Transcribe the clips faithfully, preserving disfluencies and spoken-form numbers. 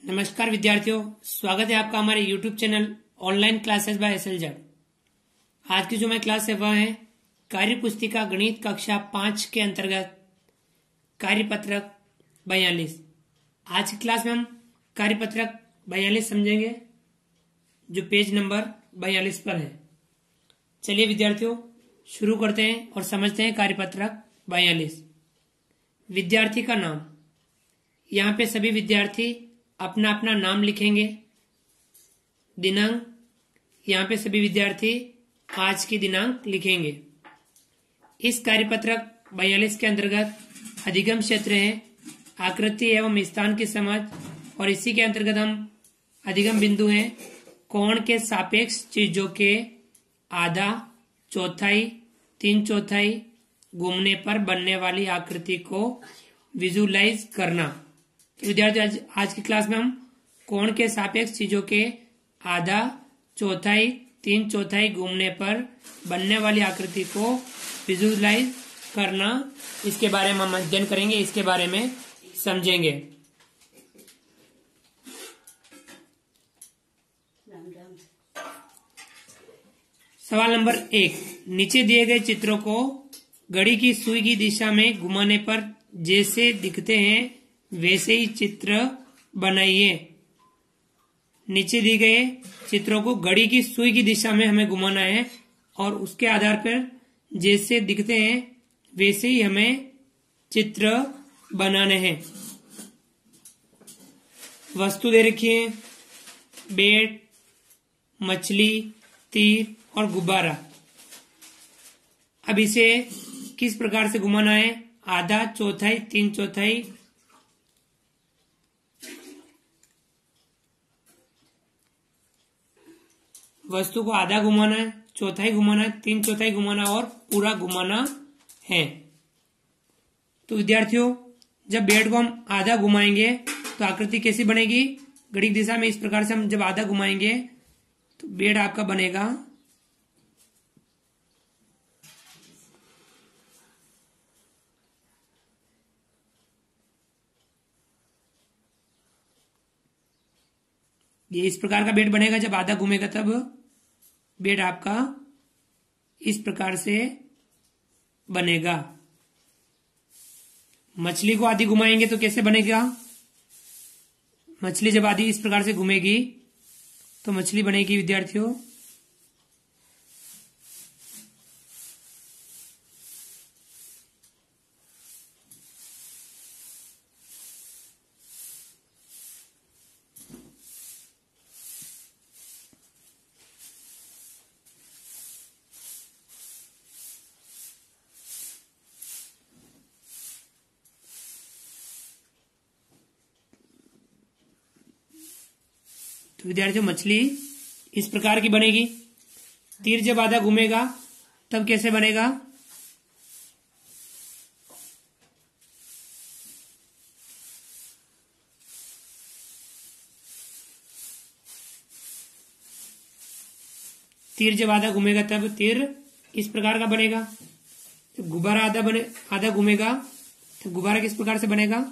नमस्कार विद्यार्थियों, स्वागत है आपका हमारे YouTube channel online classes by SLZ. आज की जो मैं क्लास है वह है कार्य पुस्तिका गणित कक्षा पांच के अंतर्गत कार्यपत्रक बयालीस। आज की क्लास में हम कार्यपत्रक बयालीस समझेंगे जो पेज नंबर बयालीस पर है। चलिए विद्यार्थियों शुरू करते हैं और समझते हैं कार्यपत्रक बयालीस। विद्यार्थी का नाम, यहाँ पे सभी विद्यार्थी अपना अपना नाम लिखेंगे। दिनांक, यहाँ पे सभी विद्यार्थी आज की दिनांक लिखेंगे। इस कार्यपत्रक बयालीस के अंतर्गत अधिगम क्षेत्र है, आकृति एवं स्थान की समझ, और इसी के अंतर्गत हम अधिगम बिंदु हैं कोण के सापेक्ष चीजों के आधा, चौथाई, तीन चौथाई घूमने पर बनने वाली आकृति को विजुलाइज करना। विद्यार्थी आज, आज की क्लास में हम कोण के सापेक्ष चीजों के आधा, चौथाई, तीन चौथाई घूमने पर बनने वाली आकृति को विजुलाइज करना, इसके बारे में हम अध्ययन करेंगे, इसके बारे में समझेंगे। सवाल नंबर एक, नीचे दिए गए चित्रों को घड़ी की सुई की दिशा में घुमाने पर जैसे दिखते हैं वैसे ही चित्र बनाइए। नीचे दिए गए चित्रों को घड़ी की सुई की दिशा में हमें घुमाना है और उसके आधार पर जैसे दिखते हैं वैसे ही हमें चित्र बनाने हैं। वस्तु दे रखी है, बेट, मछली, तीर और गुब्बारा। अब इसे किस प्रकार से घुमाना है? आधा, चौथाई, तीन चौथाई, वस्तु को आधा घुमाना है, चौथाई घुमाना है, तीन चौथाई घुमाना और पूरा घुमाना है। तो विद्यार्थियों जब बेड को हम आधा घुमाएंगे तो आकृति कैसी बनेगी? घड़ी की दिशा में इस प्रकार से हम जब आधा घुमाएंगे तो बेड आपका बनेगा ये, इस प्रकार का बेड बनेगा। जब आधा घूमेगा तब बेड आपका इस प्रकार से बनेगा। मछली को आधी घुमाएंगे तो कैसे बनेगा? मछली जब आधी इस प्रकार से घूमेगी तो मछली बनेगी विद्यार्थियों तो विद्यार्थियों मछली इस प्रकार की बनेगी। तीर जब आधा घूमेगा तब कैसे बनेगा? तीर जब आधा घूमेगा तब तीर इस प्रकार का बनेगा। तो गुब्बारा आधा बने आधा घूमेगा तो गुब्बारा किस प्रकार से बनेगा?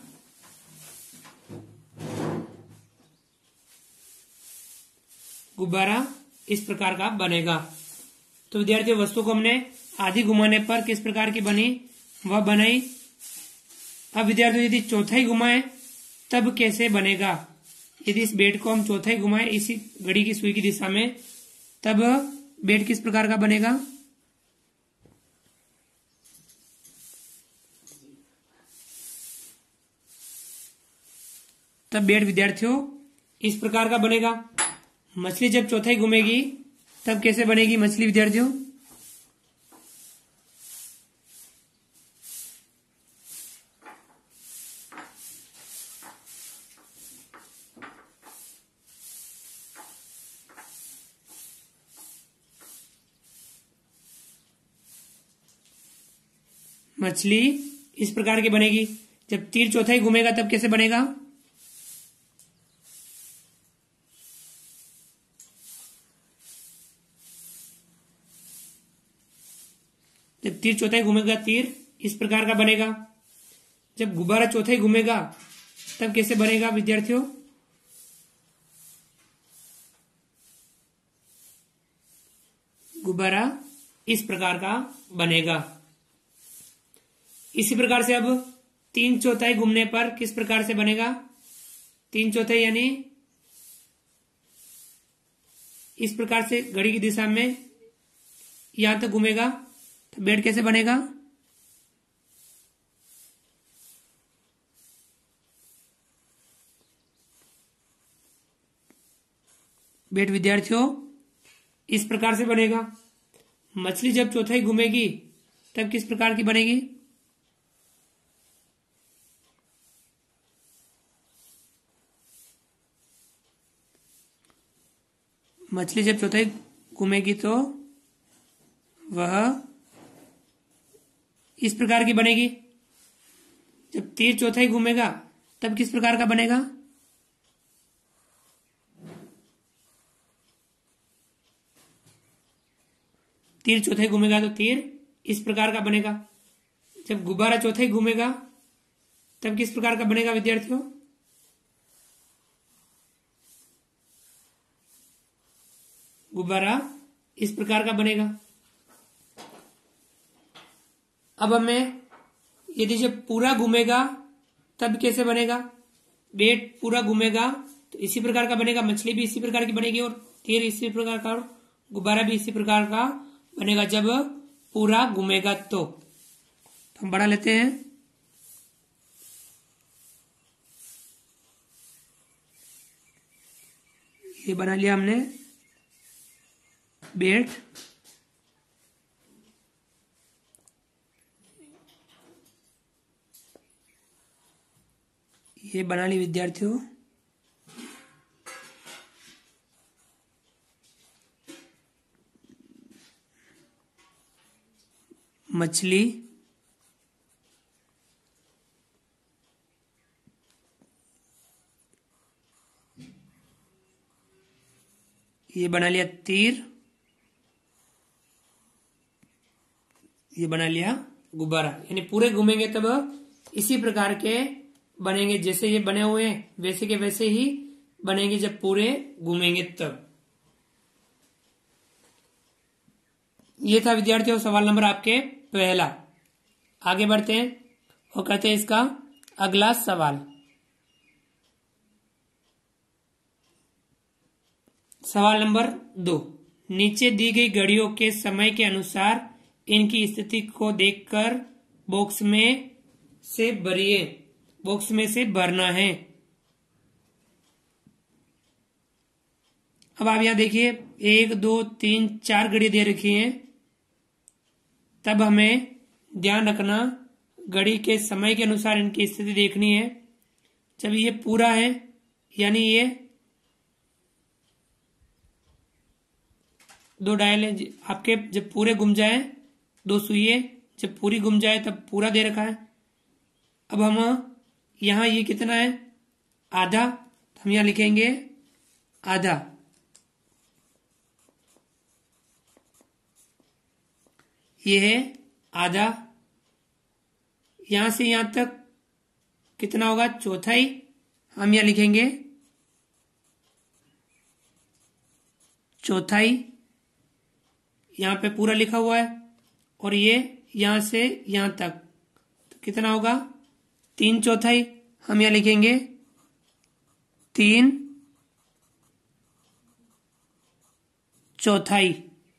गुब्बारा इस प्रकार का बनेगा। तो विद्यार्थियों वस्तु को हमने आधी घुमाने पर किस प्रकार की बनी वह बनाई। अब विद्यार्थियों यदि चौथाई घुमाए तब कैसे बनेगा? यदि इस बेड को हम चौथाई घुमाए इसी घड़ी की सुई की दिशा में तब बेड किस प्रकार का बनेगा? तब बेड विद्यार्थियों इस प्रकार का बनेगा। मछली जब चौथाई घूमेगी तब कैसे बनेगी मछली विद्यार्थियों? मछली इस प्रकार की बनेगी। जब तीर चौथाई घूमेगा तब कैसे बनेगा? जब तीर चौथाई घूमेगा तीर इस प्रकार का बनेगा। जब गुब्बारा चौथाई घूमेगा तब कैसे बनेगा विद्यार्थियों? गुब्बारा इस प्रकार का बनेगा। इसी प्रकार से अब तीन चौथाई घूमने पर किस प्रकार से बनेगा? तीन चौथाई यानी इस प्रकार से घड़ी की दिशा में यहां तक घूमेगा, तो बेड कैसे बनेगा? बेड विद्यार्थियों इस प्रकार से बनेगा। मछली जब चौथाई घूमेगी तब किस प्रकार की बनेगी? मछली जब चौथाई घूमेगी तो वह इस प्रकार की बनेगी। जब तीर चौथाई घूमेगा तब किस प्रकार का बनेगा? तीर चौथाई घूमेगा तो तीर इस प्रकार का बनेगा। जब गुब्बारा चौथाई घूमेगा तब किस प्रकार का बनेगा विद्यार्थियों? गुब्बारा इस प्रकार का बनेगा। अब हमें यदि जब पूरा घूमेगा तब कैसे बनेगा? बेट पूरा घूमेगा तो इसी प्रकार का बनेगा, मछली भी इसी प्रकार की बनेगी और तीर इसी प्रकार का और गुब्बारा भी इसी प्रकार का बनेगा जब पूरा घूमेगा। तो, तो हम बढ़ा लेते हैं। ये बना लिया हमने बेट। ये बना ली विद्यार्थियों मछली। ये बना लिया तीर। ये बना लिया गुब्बारा। यानी पूरे घूमेंगे तब इसी प्रकार के बनेंगे, जैसे ये बने हुए हैं वैसे के वैसे ही बनेंगे जब पूरे घूमेंगे तब। ये था विद्यार्थियों सवाल नंबर आपके पहला। आगे बढ़ते हैं और करते हैं इसका अगला सवाल। सवाल नंबर दो, नीचे दी गई घड़ियों के समय के अनुसार इनकी स्थिति को देखकर बॉक्स में से भरिए। बॉक्स में से भरना है। अब आप यहां देखिए एक दो तीन चार घड़ी दे रखी हैं। तब हमें ध्यान रखना घड़ी के समय के अनुसार इनकी स्थिति देखनी है। जब ये पूरा है यानी ये दो डायल है आपके, जब पूरे घूम जाए दो सुइए, जब पूरी घूम जाए तब पूरा दे रखा है। अब हम यहां ये कितना है? आधा। हम यहां लिखेंगे आधा। ये है आधा। यहां से यहां तक कितना होगा? चौथाई। हम यहां लिखेंगे चौथाई। यहां पे पूरा लिखा हुआ है और ये यहां से यहां तक तो कितना होगा? तीन चौथाई। हम यहां लिखेंगे तीन चौथाई।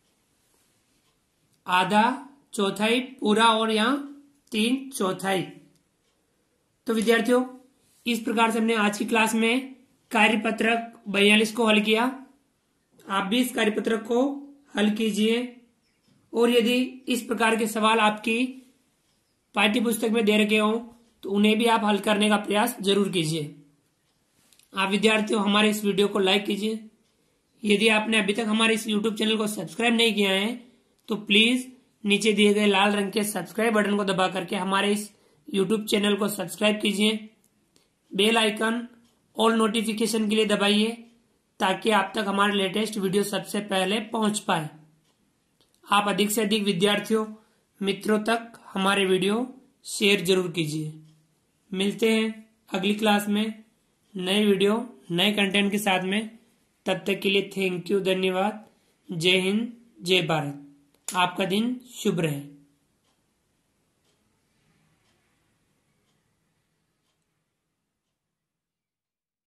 आधा, चौथाई, पूरा और यहां तीन चौथाई। तो विद्यार्थियों इस प्रकार से हमने आज की क्लास में कार्यपत्रक बयालीस को हल किया। आप भी इस कार्यपत्रक को हल कीजिए और यदि इस प्रकार के सवाल आपकी पाठ्य पुस्तक में दे रखे हों तो उन्हें भी आप हल करने का प्रयास जरूर कीजिए। आप विद्यार्थियों हमारे इस वीडियो को लाइक कीजिए। यदि आपने अभी तक हमारे इस यूट्यूब चैनल को सब्सक्राइब नहीं किया है तो प्लीज नीचे दिए गए लाल रंग के सब्सक्राइब बटन को दबा करके हमारे इस यूट्यूब चैनल को सब्सक्राइब कीजिए। बेल आइकन ऑल नोटिफिकेशन के लिए दबाइए ताकि आप तक हमारे लेटेस्ट वीडियो सबसे पहले पहुंच पाए। आप अधिक से अधिक विद्यार्थियों मित्रों तक हमारे वीडियो शेयर जरूर कीजिए। मिलते हैं अगली क्लास में नए वीडियो नए कंटेंट के साथ में। तब तक के लिए थैंक यू, धन्यवाद। जय हिंद, जय भारत। आपका दिन शुभ रहे।